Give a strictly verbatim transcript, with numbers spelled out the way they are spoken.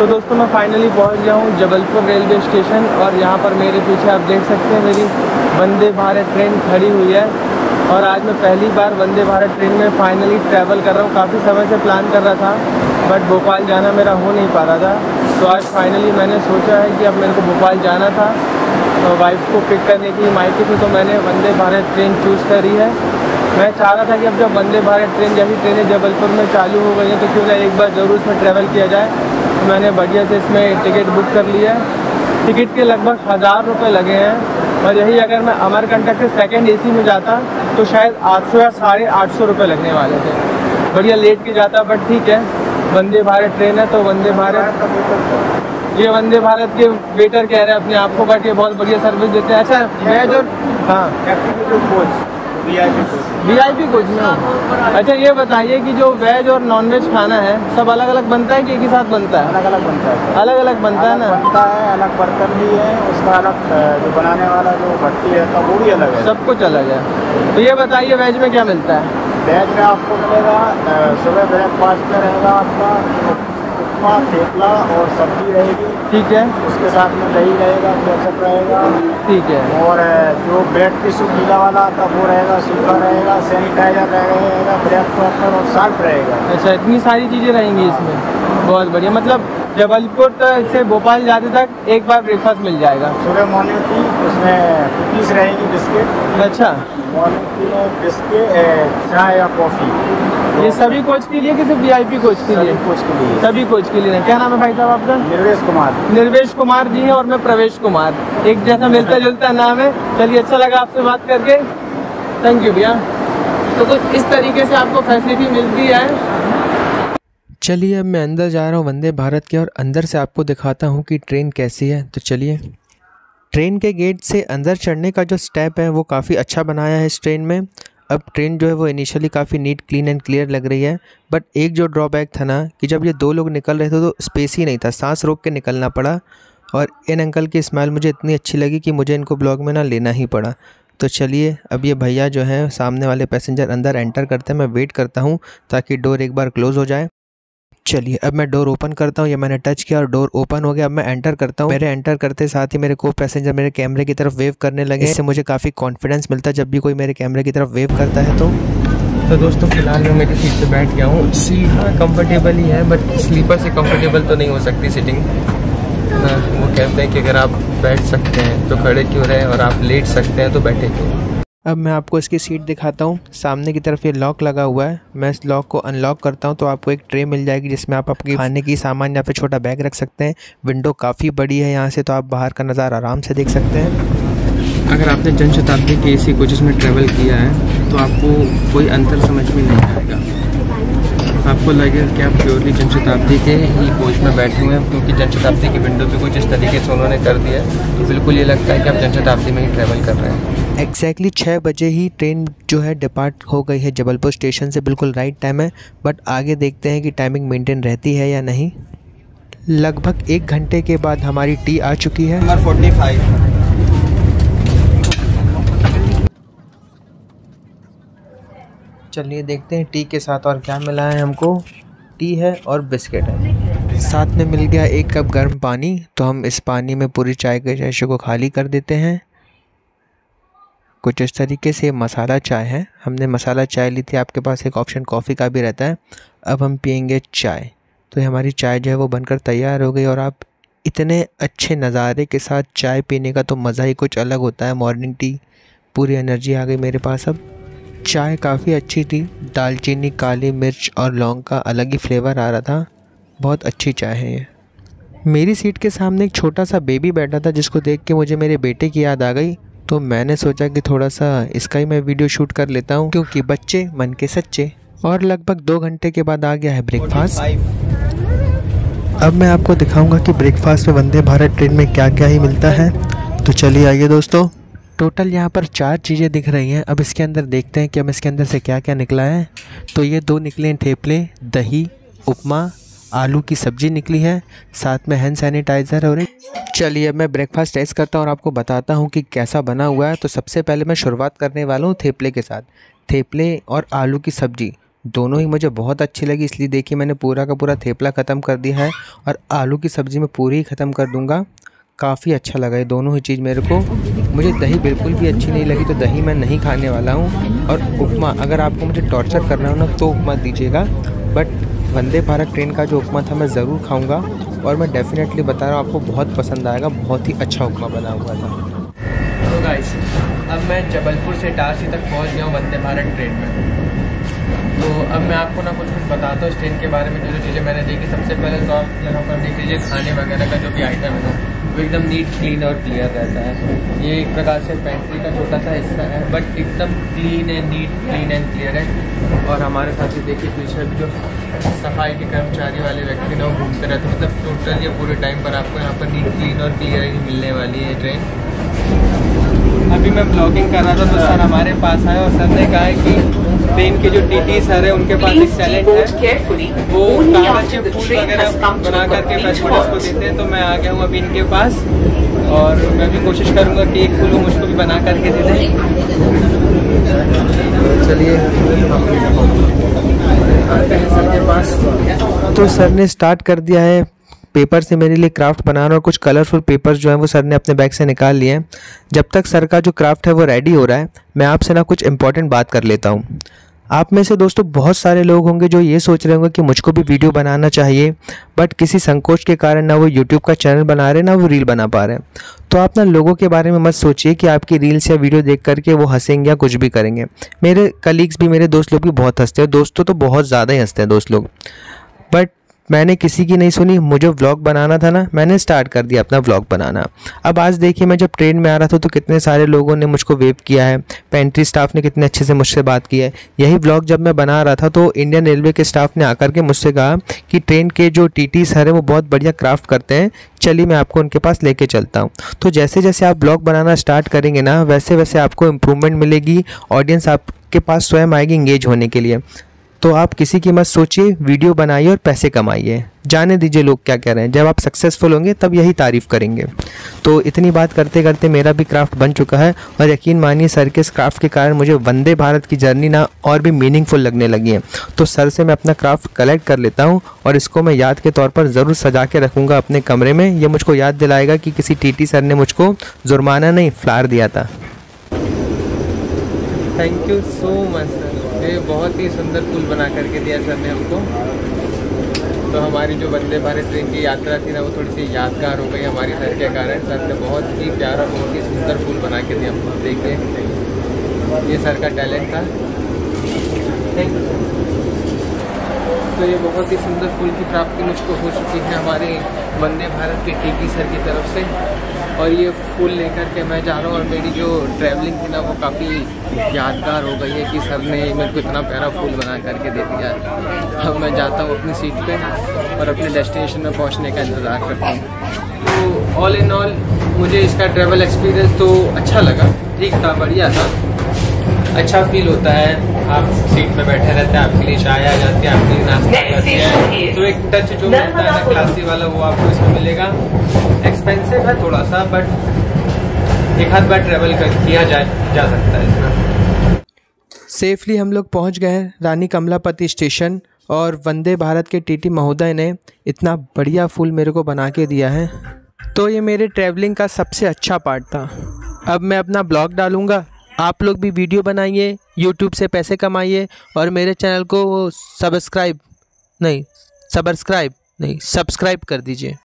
तो दोस्तों मैं फाइनली पहुंच गया हूं जबलपुर रेलवे स्टेशन और यहां पर मेरे पीछे आप देख सकते हैं मेरी वंदे भारत ट्रेन खड़ी हुई है। और आज मैं पहली बार वंदे भारत ट्रेन में फाइनली ट्रैवल कर रहा हूं। काफ़ी समय से प्लान कर रहा था बट भोपाल जाना मेरा हो नहीं पा रहा था। तो आज फाइनली मैंने सोचा है कि अब मेरे को भोपाल जाना था तो वाइफ को पिक करने की मायके से, तो मैंने वंदे भारत ट्रेन चूज़ करी है। मैं चाह रहा था कि अब जब वंदे भारत ट्रेन जैसी ट्रेनें जबलपुर में चालू हो गई हैं तो क्यों ना एक बार ज़रूर इसमें ट्रैवल किया जाए। तो मैंने बढ़िया से इसमें टिकट बुक कर लिया है। टिकट के लगभग हज़ार रुपये लगे हैं और यही अगर मैं अमरकंटक से सेकंड एसी में जाता तो शायद आठ सौ या साढ़े आठ सौ रुपये लगने वाले थे। बढ़िया लेट के जाता बट ठीक है, वंदे भारत ट्रेन है तो वंदे भारत ये वंदे भारत के वेटर कह रहे हैं अपने आप को, बट ये बहुत बढ़िया सर्विस देते हैं। अच्छा मैं जो हाँ coach V I P coach में। अच्छा ये बताइए कि जो वेज और नॉन वेज खाना है सब अलग अलग बनता है कि एक ही साथ बनता है? अलग अलग बनता है। अलग अलग बनता है ना? बनता है, अलग बर्तन भी है उसका, अलग जो बनाने वाला जो भट्टी है वो भी अलग है, सब कुछ अलग है। तो ये बताइए वेज में क्या मिलता है? वेज में आपको मिलेगा सुबह ब्रेकफास्ट में रहेगा आपका उपमा, थेपला और सब्जी रहेगी, ठीक है। उसके साथ में दही रहेगा, केचप रहेगा, ठीक है। और जो ब्रेड टिश्यू गीला वाला आता वो रहेगा, सूखा रहेगा, सैनिटाइजर रहेगा, ब्रेड प्रॉपर और साल्ट रहेगा। अच्छा इतनी सारी चीज़ें रहेंगी इसमें, बहुत बढ़िया। मतलब जबलपुर तक से भोपाल जाते तक एक बार ब्रेकफास्ट मिल जाएगा। सुबह मॉर्निंग टी, उसमें कुकीज़ रहेगी, बिस्किट। अच्छा मॉर्निंग टी में बिस्किट, चाय या कॉफ़ी। ये सभी कोच के लिए कि सिर्फ वी आई पी कोच के लिए? कोच के लिए, सभी कोच के लिए। क्या नाम है भाई साहब आपका? निर्वेश कुमार। निर्वेश कुमार जी हैं और मैं प्रवेश कुमार, एक जैसा मिलता जुलता नाम है। चलिए अच्छा लगा आपसे बात करके, थैंक यू भैया। तो कुछ इस तरीके से आपको फैसिलिटी मिलती है। चलिए अब मैं अंदर जा रहा हूँ वंदे भारत के और अंदर से आपको दिखाता हूँ कि ट्रेन कैसी है। तो चलिए, ट्रेन के गेट से अंदर चढ़ने का जो स्टेप है वो काफ़ी अच्छा बनाया है इस ट्रेन में। अब ट्रेन जो है वो इनिशियली काफ़ी नीट, क्लीन एंड क्लियर लग रही है, बट एक जो ड्रॉबैक था ना कि जब ये दो लोग निकल रहे थे तो स्पेस ही नहीं था, सांस रोक के निकलना पड़ा। और इन अंकल की स्माइल मुझे इतनी अच्छी लगी कि मुझे इनको ब्लॉग में ना लेना ही पड़ा। तो चलिए अब ये भैया जो हैं सामने वाले पैसेंजर अंदर एंटर करते हैं, मैं वेट करता हूँ ताकि डोर एक बार क्लोज़ हो जाए। चलिए अब मैं डोर ओपन करता हूँ, ये मैंने टच किया और डोर ओपन हो गया। अब मैं एंटर करता हूँ। मेरे एंटर करते साथ ही मेरे को पैसेंजर मेरे कैमरे की तरफ वेव करने लगे। इससे मुझे काफ़ी कॉन्फिडेंस मिलता है जब भी कोई मेरे कैमरे की तरफ वेव करता है। तो तो दोस्तों फिलहाल मैं मेरी सीट पे बैठ गया हूँ। सीट हाँ कंफर्टेबल ही है बट स्लीपर से कंफर्टेबल तो नहीं हो सकती सीटिंग। हाँ, वो कहते हैं कि अगर आप बैठ सकते हैं तो खड़े क्यों रहें और आप लेट सकते हैं तो बैठे क्यों। अब मैं आपको इसकी सीट दिखाता हूँ। सामने की तरफ ये लॉक लगा हुआ है, मैं इस लॉक को अनलॉक करता हूँ तो आपको एक ट्रे मिल जाएगी जिसमें आप आपके खाने की सामान या फिर छोटा बैग रख सकते हैं। विंडो काफ़ी बड़ी है यहाँ से, तो आप बाहर का नज़ारा आराम से देख सकते हैं। अगर आपने जनशताब्दी के एसी कोचेस में ट्रैवल किया है तो आपको कोई अंतर समझ में नहीं आएगा। आपको लगेगा कि आप प्योरली जनशताब्दी के ही कोच में बैठे हुए हैं, क्योंकि जनशताब्दी की विंडो पे कुछ इस तरीके से उन्होंने कर दिया है तो बिल्कुल ये लगता है कि आप जनशताब्दी में ही ट्रैवल कर रहे हैं। एग्जैक्टली छः बजे ही ट्रेन जो है डिपार्ट हो गई है जबलपुर स्टेशन से, बिल्कुल राइट टाइम है। बट आगे देखते हैं कि टाइमिंग मेंटेन रहती है या नहीं। लगभग एक घंटे के बाद हमारी टी आ चुकी है। Number forty five. चलिए देखते हैं टी के साथ और क्या मिला है हमको। टी है और बिस्किट है, साथ में मिल गया एक कप गर्म पानी। तो हम इस पानी में पूरी चाय के शैशे को खाली कर देते हैं। कुछ इस तरीके से मसाला चाय है, हमने मसाला चाय ली थी। आपके पास एक ऑप्शन कॉफ़ी का भी रहता है। अब हम पियेंगे चाय। तो हमारी चाय जो है वो बनकर तैयार हो गई और आप इतने अच्छे नज़ारे के साथ चाय पीने का तो मज़ा ही कुछ अलग होता है। मॉर्निंग टी, पूरी एनर्जी आ गई मेरे पास। अब चाय काफ़ी अच्छी थी, दालचीनी, काली मिर्च और लौंग का अलग ही फ्लेवर आ रहा था। बहुत अच्छी चाय है ये। मेरी सीट के सामने एक छोटा सा बेबी बैठा था जिसको देख के मुझे मेरे बेटे की याद आ गई। तो मैंने सोचा कि थोड़ा सा इसका ही मैं वीडियो शूट कर लेता हूँ, क्योंकि बच्चे मन के सच्चे। और लगभग दो घंटे के बाद आ गया है ब्रेकफास्ट। अब मैं आपको दिखाऊंगा कि ब्रेकफास्ट में वंदे भारत ट्रेन में क्या क्या ही मिलता है। तो चलिए आइए दोस्तों, टोटल यहाँ पर चार चीज़ें दिख रही हैं। अब इसके अंदर देखते हैं कि हम इसके अंदर से क्या क्या निकला है। तो ये दो निकले हैं ठेपले, दही, उपमा, आलू की सब्ज़ी निकली है, साथ में हैंड सैनिटाइज़र। और चलिए अब मैं ब्रेकफास्ट टेस्ट करता हूँ और आपको बताता हूँ कि कैसा बना हुआ है। तो सबसे पहले मैं शुरुआत करने वाला हूँ थेपले के साथ। थेपले और आलू की सब्ज़ी दोनों ही मुझे बहुत अच्छी लगी, इसलिए देखिए मैंने पूरा का पूरा थेपला ख़त्म कर दिया है और आलू की सब्ज़ी मैं पूरी ही ख़त्म कर दूंगा। काफ़ी अच्छा लगा ये दोनों ही चीज़ मेरे को। मुझे दही बिल्कुल भी अच्छी नहीं लगी, तो दही मैं नहीं खाने वाला हूँ। और उपमा, अगर आपको मुझे टॉर्चर करना हो ना तो उपमा दीजिएगा, बट वंदे भारत ट्रेन का जो उपमा था मैं ज़रूर खाऊँगा और मैं डेफिनेटली बता रहा हूँ आपको बहुत पसंद आएगा। बहुत ही अच्छा उपमा बना हुआ था। तो गाइस, अब मैं जबलपुर से इटारसी तक पहुँच गया हूँ वंदे भारत ट्रेन में। तो अब मैं आपको ना कुछ कुछ बताता हूँ इस ट्रेन के बारे में, जो जो चीज़ें मैंने देखी। सबसे पहले तो आप यहाँ पर देख लीजिए खाने वगैरह का जो भी आइटम है ना, वो एकदम नीट क्लीन और क्लियर रहता है। ये एक प्रकार से पेंट्री का छोटा सा हिस्सा है, बट एकदम clean and neat clean and clear है। और हमारे साथ ही देखिए पीछे भी जो सफाई के कर्मचारी वाले व्यक्ति ना वो घूमते रहते हैं। मतलब टोटल ये पूरे टाइम पर आपको यहाँ पर नीट क्लीन और क्लियर ही मिलने वाली है ट्रेन। अभी मैं ब्लॉगिंग कर रहा था तो सर हमारे पास आए और सर ने कहा है कि ट्रेन के जो टीटी सर है उनके पास एक टैलेंट है, वो कागज के फूल वगैरह बना करके पैसेंजर्स को देते हैं। तो मैं आ गया हूँ अभी इनके पास और मैं भी कोशिश करूँगा कि एक फूल वो मुझको भी बना करके दे दें। चलिए आते हैं सर के पास। तो सर ने स्टार्ट कर दिया है पेपर से मेरे लिए क्राफ्ट बनाना, और कुछ कलरफुल पेपर्स जो हैं वो सर ने अपने बैग से निकाल लिए हैं। जब तक सर का जो क्राफ्ट है वो रेडी हो रहा है, मैं आपसे ना कुछ इंपॉर्टेंट बात कर लेता हूँ। आप में से दोस्तों बहुत सारे लोग होंगे जो ये सोच रहे होंगे कि मुझको भी वीडियो बनाना चाहिए, बट किसी संकोच के कारण ना वो यूट्यूब का चैनल बना रहे ना वो रील बना पा रहे हैं। तो आप ना लोगों के बारे में मत सोचिए कि आपकी रील्स या वीडियो देख करके वो हंसेंगे या कुछ भी करेंगे। मेरे कलीग्स भी, मेरे दोस्त लोग भी बहुत हंसते हैं, दोस्तों तो बहुत ज़्यादा ही हंसते हैं दोस्त लोग, बट मैंने किसी की नहीं सुनी। मुझे व्लॉग बनाना था ना, मैंने स्टार्ट कर दिया अपना व्लॉग बनाना। अब आज देखिए मैं जब ट्रेन में आ रहा था तो कितने सारे लोगों ने मुझको वेव किया है, पेंट्री स्टाफ ने कितने अच्छे से मुझसे बात की है। यही व्लॉग जब मैं बना रहा था तो इंडियन रेलवे के स्टाफ ने आकर के मुझसे कहा कि ट्रेन के जो टी टी सर है वो बहुत बढ़िया क्राफ्ट करते हैं, चलिए मैं आपको उनके पास लेके चलता हूँ। तो जैसे जैसे आप ब्लॉग बनाना स्टार्ट करेंगे ना, वैसे वैसे आपको इम्प्रूवमेंट मिलेगी, ऑडियंस आपके पास स्वयं आएगी इंगेज होने के लिए। तो आप किसी की मत सोचिए, वीडियो बनाइए और पैसे कमाइए, जाने दीजिए लोग क्या कह रहे हैं। जब आप सक्सेसफुल होंगे तब यही तारीफ़ करेंगे। तो इतनी बात करते करते मेरा भी क्राफ्ट बन चुका है, और यकीन मानिए सर के इस क्राफ्ट के कारण मुझे वंदे भारत की जर्नी ना और भी मीनिंगफुल लगने लगी है। तो सर से मैं अपना क्राफ्ट कलेक्ट कर लेता हूँ और इसको मैं याद के तौर पर ज़रूर सजा के रखूँगा अपने कमरे में। ये मुझको याद दिलाएगा कि किसी टीटी सर ने मुझको जुर्माना नहीं, फ्लावर दिया था। Thank you so much sir, ये बहुत ही सुंदर फूल बना करके दिया सर ने हमको। तो हमारी जो वंदे भारत ट्रेन की यात्रा थी ना वो थोड़ी सी यादगार हो गई हमारी सर के कारण। सर ने बहुत ही प्यारा, बहुत ही सुंदर फूल बना के दिया हमको। देखिए ये सर का टैलेंट था। Thank you. तो ये बहुत ही सुंदर फूल की प्राप्ति मुझको हो चुकी है हमारे वंदे भारत के टीटी सर की तरफ से, और ये फूल लेकर के मैं जा रहा हूँ। और मेरी जो ट्रैवलिंग थी ना वो काफ़ी यादगार हो गई है कि सर ने मेरे को इतना प्यारा फूल बना करके दे दिया। अब मैं जाता हूँ अपनी सीट पे और अपने डेस्टिनेशन में पहुँचने का इंतज़ार करता हूँ। तो ऑल इन ऑल मुझे इसका ट्रैवल एक्सपीरियंस तो अच्छा लगा, ठीक था, बढ़िया था, अच्छा फील होता है। आप सीट पे बैठे रहते हैं, आपके लिए चाय आ जाती है, आपके लिए नाश्ता आ जाती है। तो एक टच जो मिलता है ना क्लासी वाला वो आपको इसमें मिलेगा। एक्सपेंसिव है थोड़ा सा, बट एक हाथ बार ट्रेवल कर किया जा, जा सकता है इसमें। सेफली हम लोग पहुंच गए रानी कमलापति स्टेशन, और वंदे भारत के टीटी महोदय ने इतना बढ़िया फूल मेरे को बना के दिया है। तो ये मेरे ट्रैवलिंग का सबसे अच्छा पार्ट था। अब मैं अपना ब्लॉग डालूँगा, आप लोग भी वीडियो बनाइए, यूट्यूब से पैसे कमाइए, और मेरे चैनल को सब्सक्राइब नहीं सब्सक्राइब नहीं सब्सक्राइब कर दीजिए।